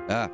Ah.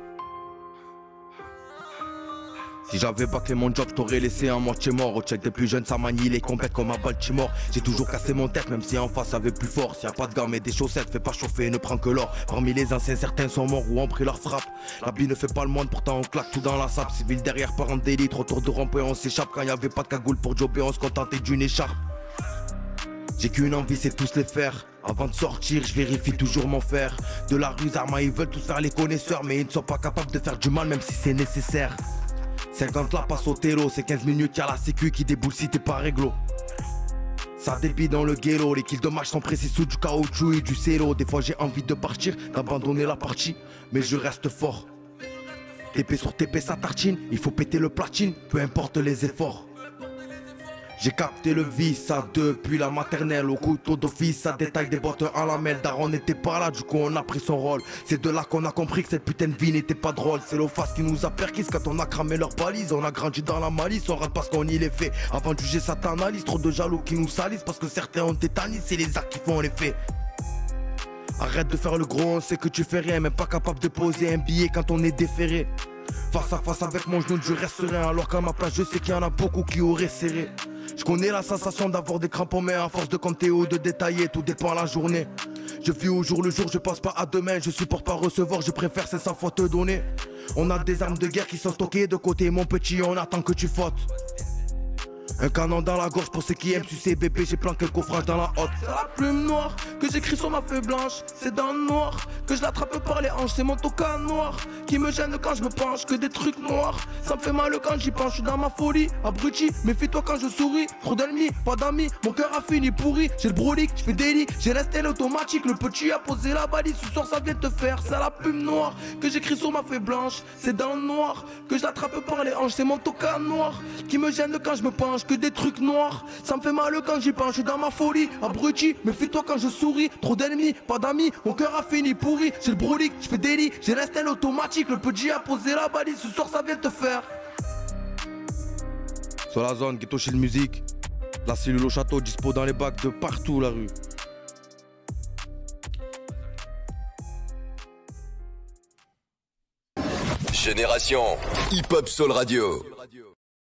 Si j'avais bâclé mon job, je t'aurais laissé à moitié mort. Au check des plus jeunes, ça manie les compètes comme à Baltimore. J'ai toujours cassé mon tête, même si en face avait plus fort. S'il y a pas de gants mais des chaussettes, fais pas chauffer, ne prends que l'or. Parmi les anciens, certains sont morts ou ont pris leur frappe. La bille ne fait pas le moine, pourtant on claque tout dans la sape. Civil derrière, parents d'élite, retour de rond-point, on s'échappe. Quand y avait pas de cagoule pour jobber, on se contentait d'une écharpe. J'ai qu'une envie, c'est tous les faire. Avant de sortir, je vérifie toujours mon fer. De la rue Zarma, ils veulent tous faire les connaisseurs, mais ils ne sont pas capables de faire du mal, même si c'est nécessaire. 50 là passe au télo, c'est 15 minutes, y'a la sécu qui déboule si t'es pas réglo. Ça dépit dans le guélo, les kills de match sont précis sous du caoutchouc et du cello. Des fois j'ai envie de partir, d'abandonner la partie, mais je reste fort. TP sur TP ça tartine, il faut péter le platine, peu importe les efforts. J'ai capté le vice, ça depuis la maternelle. Au couteau d'office, ça détaille des bottes à la mêle. Daron n'était pas là, du coup on a pris son rôle. C'est de là qu'on a compris que cette putain de vie n'était pas drôle. C'est l'OFAS qui nous a perquis quand on a cramé leurs balises. On a grandi dans la malice, on rate parce qu'on y les fait. Avant de juger, ça t'analyse, trop de jaloux qui nous salissent. Parce que certains ont tétanisé, c'est les actes qui font les faits. Arrête de faire le gros, on sait que tu fais rien. Même pas capable de poser un billet quand on est déféré. Face à face avec mon genou, je reste serein. Alors qu'à ma place, je sais qu'il y en a beaucoup qui auraient serré. Je connais la sensation d'avoir des crampons, mais à force de compter ou de détailler, tout dépend la journée. Je vis au jour le jour, je pense pas à demain. Je supporte pas recevoir, je préfère c'est sans faute donner. On a des armes de guerre qui sont stockées de côté, mon petit, on attend que tu fautes. Un canon dans la gorge pour ceux qui aiment sucer bébé, j'ai planqué le coffrage dans la hotte. C'est la plume noire que j'écris sur ma feuille blanche. C'est dans le noir que je l'attrape par les hanches. C'est mon toca noir qui me gêne quand je me penche. Que des trucs noirs, ça me fait mal quand j'y penche. Je suis dans ma folie, abruti, méfie-toi quand je souris. Trop d'ennemis, pas d'amis, mon cœur a fini pourri. J'ai le brolic, je fais des lits, j'ai resté l'automatique. Le petit a posé la balise, ce soir ça vient te faire. C'est la plume noire que j'écris sur ma feuille blanche. C'est dans le noir que je l'attrape par les hanches. C'est mon toca noir qui me gêne quand je me penche. Que des trucs noirs, ça me fait mal quand j'y pense. Je suis dans ma folie, abruti, méfie-toi quand je souris. Trop d'ennemis, pas d'amis, mon cœur a fini pourri. J'ai le brolic, je fais des lits, j'ai resté l'automatique. Le petit a posé la balise, ce soir ça vient te faire. Sur la zone, Ghetto Chill Musique. La cellule au château, dispo dans les bacs de partout la rue. Génération Hip Hop Soul Radio.